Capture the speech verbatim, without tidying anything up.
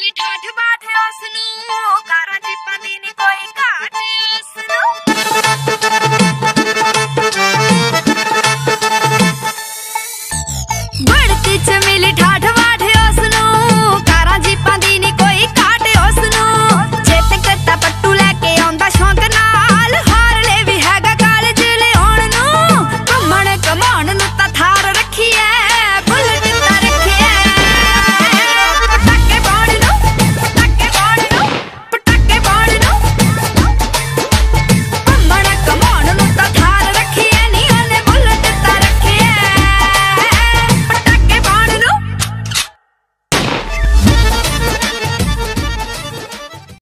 दी ठाठ बाठ उसनू कारा चिप्पा दी नी कोई घाट उसनू बढ़ती च मिली ठाठ